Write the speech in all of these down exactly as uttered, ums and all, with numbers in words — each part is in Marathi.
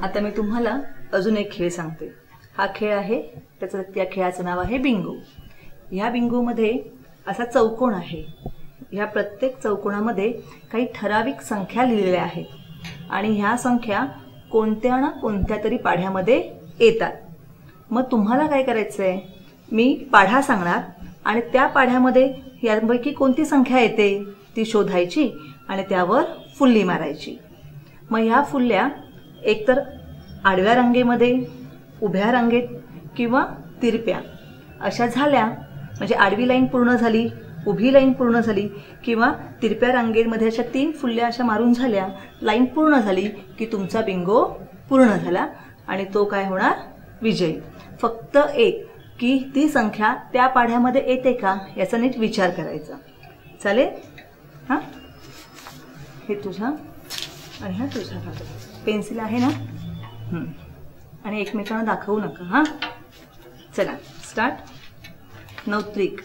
आता मी तुम्हाला अजून एक खेळ सांगते। हा खेळ आहे, त्याचं त्या खेळाचं नाव आहे बिंगो। ह्या बिंगोमध्ये असा चौकोन आहे। ह्या प्रत्येक चौकोनामध्ये काही ठराविक संख्या लिहिलेल्या आहेत आणि ह्या संख्या कोणत्या ना कोणत्या तरी पाढ्यामध्ये येतात। मग तुम्हाला काय करायचं आहे, मी पाढा सांगणार आणि त्या पाढ्यामध्ये यापैकी कोणती संख्या येते ती शोधायची आणि त्यावर फुल्ली मारायची। मग ह्या फुल्ल्या एकतर आडव्या रांगेमध्ये, उभ्या रांगेत किंवा तिरप्या अशा झाल्या म्हणजे आडवी लाईन पूर्ण झाली, उभी लाईन पूर्ण झाली किंवा तिरप्या रांगेमध्ये अशा तीन फुल्ल्या अशा मारून झाल्या, लाईन पूर्ण झाली की तुमचा बिंगो पूर्ण झाला आणि तो काय होणार, विजयी। फक्त एक की ती संख्या त्या पाढ्यामध्ये येते का याचा नीट विचार करायचा। चालेल? हां, हे तुझा आणि हा तुझा पेन्सिल आहे ना, हं, आणि एकमेकांना दाखवू नका। हां, चला स्टार्ट। नऊ त्रिक,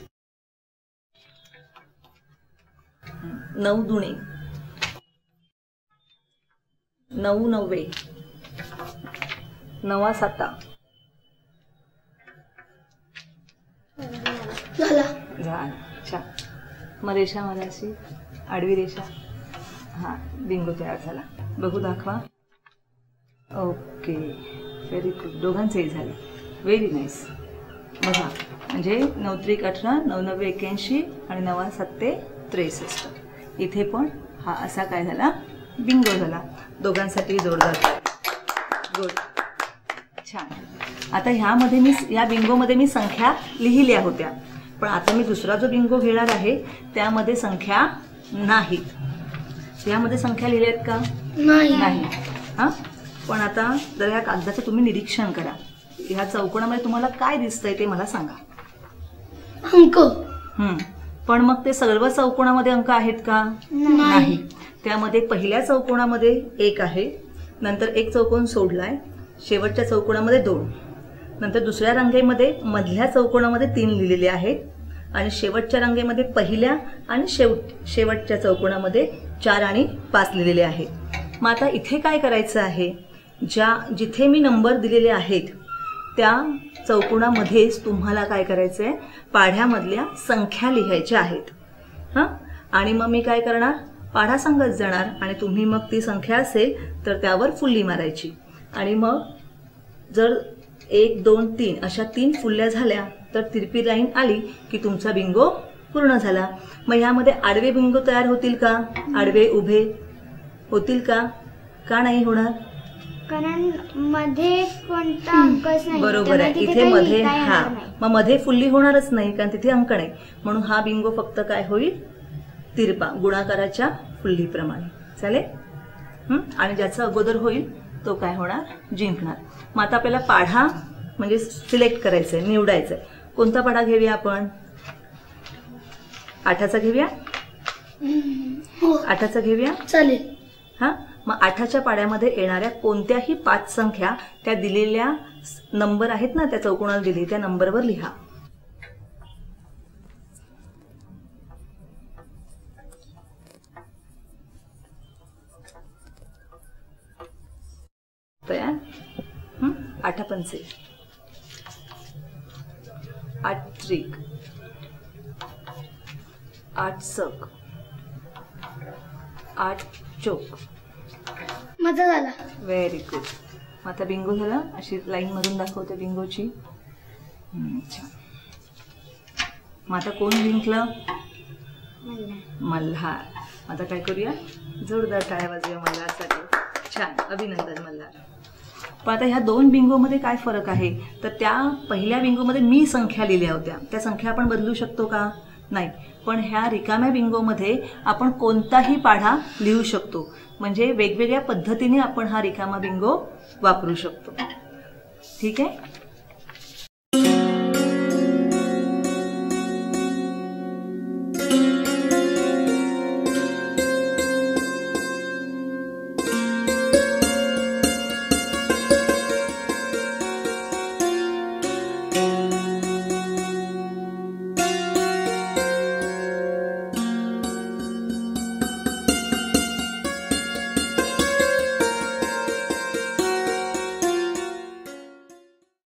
नऊ दुणे, नऊ नव्वे, नवा साता, झाला झाला। छान। मग रेषा मला अशी आडवी रेषा, हां, बिंगो तयार झाला। बघू, दाखवा। ओके, व्हेरी गुड, दोघांचेही झाले, व्हेरी नाईस। बघा, म्हणजे नऊ त्रिक अठरा, नऊ नव्वे एक्याऐंशी आणि नवा सत्ते त्रेसष्ट। इथे पण हा असा काय झाला, बिंगो झाला। दोघांसाठी जोरदार, गुड, छान। आता ह्यामध्ये मी या बिंगोमध्ये मी संख्या लिहिल्या होत्या, पण आता मी दुसरा जो बिंगो घेणार आहे त्यामध्ये संख्या नाहीत। यामध्ये संख्या लिहिल्या आहेत का? नाही। हां, पण आता जर ह्या कागदाचं तुम्ही निरीक्षण करा। ह्या चौकोनामध्ये तुम्हाला काय दिसतंय ते मला सांगा। अंक। हं, पण मग ते सर्व चौकोनामध्ये अंक आहेत का? नाही। त्यामध्ये पहिल्या चौकोनामध्ये एक आहे, नंतर एक चौकोन सोडलाय, शेवटच्या चौकोनामध्ये दोन, नंतर दुसऱ्या रांगेमध्ये मधल्या चौकोनामध्ये तीन लिहिलेले आहेत आणि शेवटच्या रांगेमध्ये पहिल्या आणि शेवट शेवटच्या चौकोनामध्ये चार आणि पाच लिहिलेले आहेत। मग आता इथे काय करायचं आहे, ज्या जिथे मी नंबर दिलेले आहेत त्या चौकोनामध्येच तुम्हाला काय करायचं आहे, पाढ्यामधल्या संख्या लिहायच्या आहेत। हां, आणि मग मी काय करणार, पाढा सांगत जाणार आणि तुम्ही मग ती संख्या असेल तर त्यावर फुल्ली मारायची आणि मग जर एक दोन तीन अशा तीन फुल्ल्या झाल्या तर तिरपी लाईन आली की तुमचा बिंगो पूर्ण झाला। मग ह्यामध्ये आडवे बिंगो तयार होतील का, आडवे उभे होतील का? का नाही होणार? कारण मध्ये कोणता अंकच नाही। बरोबर आहे, इथे मध्ये, हा, मग मध्ये फुल्ली होणारच नाही कारण तिथे अंक नाही, म्हणून हा बिंगो फक्त काय होईल, तिरपा गुणाकाराच्या फुल्लीप्रमाणे। चालेल? हं, आणि ज्याचा अगोदर होईल तो काय होणार, जिंकणार। मग आता आपल्याला पाढा म्हणजे सिलेक्ट करायचं आहे, निवडायचं आहे। कोणता पाढा घेऊया आपण? आठाचा घेऊया? आठाचा घेऊया? चालेल। हां, मग आठाच्या पाढ्यामध्ये येणाऱ्या कोणत्याही पाच संख्या त्या दिलेल्या नंबर आहेत ना, त्या चौकोनाला दिली त्या नंबरवर लिहा। तयार? हं, आठा पंचे, आठ त्रिक, आठ सक, आठ चोक। माझा झाला। Very good. मग आता बिंगो झाला, अशी लाईन मधून दाखवते बिंगोची। अच्छा, मग आता कोण जिंकलं? मल्हार। आता काय करूया, जोरदार टाळ्या वाजूया मल्हारसाठी। छान, अभिनंदन मल्हार। पण आता ह्या दोन बिंगोमध्ये काय फरक आहे, तर त्या पहिल्या बिंगोमध्ये मी संख्या लिहिल्या होत्या, त्या संख्या आपण बदलू शकतो का? नाही। पण ह्या रिकाम्या बिंगोमध्ये आपण कोणताही पाढा लिहू शकतो, म्हणजे वेगवेगळ्या पद्धतीने आपण हा रिकामा बिंगो वापरू शकतो। ठीक आहे?